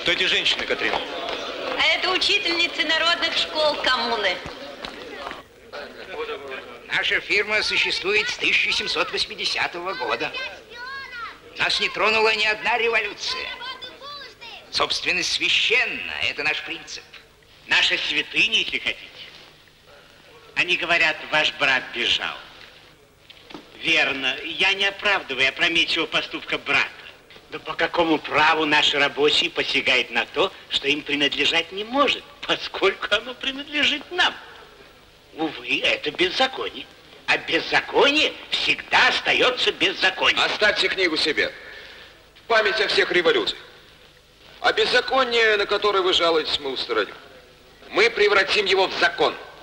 Кто эти женщины, Катрина? А это учительницы народных школ коммуны. Наша фирма существует с 1780 года. Нас не тронула ни одна революция. Собственность священна, это наш принцип. Наша святыня, если хотите. Они говорят, ваш брат бежал. Верно, я не оправдываю опрометчивого поступка брата. Но по какому праву наши рабочие посягают на то, что им принадлежать не может, поскольку оно принадлежит нам? Увы, это беззаконие. А беззаконие всегда остается беззаконием. Оставьте книгу себе. Память о всех революциях. А беззаконие, на которое вы жалуетесь, мы устраним. Мы превратим его в закон.